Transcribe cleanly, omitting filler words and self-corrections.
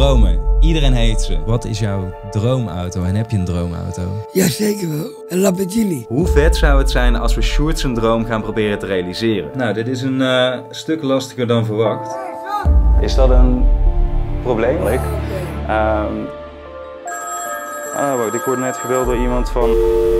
Dromen. Iedereen heeft ze. Wat is jouw droomauto en heb je een droomauto? Ja, zeker wel. Een Lamborghini. Hoe vet zou het zijn als we Sjoerd zijn droom gaan proberen te realiseren? Nou, dit is een stuk lastiger dan verwacht. Is dat een probleem? Wacht, ik word net gebeld door iemand van...